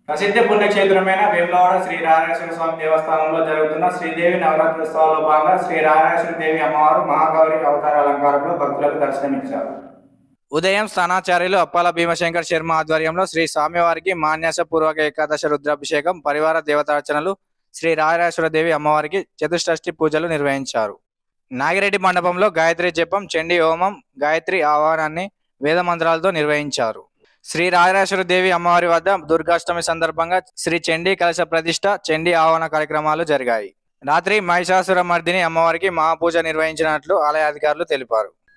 ప్రసిద్ధ పుణ్యక్షేత్రమైన వేములవాడ శ్రీ రాజరాజేశ్వర స్వామి దేవస్థానంలో జరుగుతున్న శ్రీదేవి నవరాత్రి ఉత్సవాల్లో భాగంగా శ్రీ రాజరాజేశ్వరి దేవి అమ్మవారు మహాగౌరి అవతార అలంకారంలో భక్తులకు దర్శనమిచ్చారు. ఉదయం స్థానాచార్యులు అప్పాల భీమశంకర్ శర్మ ఆధ్వర్యంలో శ్రీ స్వామివారికి మాన్యాస పూర్వక ఏకాదశ రుద్రాభిషేకం, పరివార దేవతార్చనలు, శ్రీ రాజరాజేశ్వర దేవి అమ్మవారికి చతుషష్ఠి పూజలు నిర్వహించారు. నాగిరెడ్డి మండపంలో గాయత్రి జపం, చండీ హోమం, గాయత్రి ఆహ్వానాన్ని వేద మంత్రాలతో నిర్వహించారు. శ్రీ రాజరాజేశ్వర దేవి అమ్మవారి వద్ద దుర్గాష్టమి సందర్భంగా శ్రీ చండీ కలశ ప్రతిష్ఠ, చండీ ఆహ్వాన కార్యక్రమాలు జరిగాయి. రాత్రి మహిషాసుర మర్దిని అమ్మవారికి మహాపూజ నిర్వహించినట్లు ఆలయ అధికారులు తెలిపారు.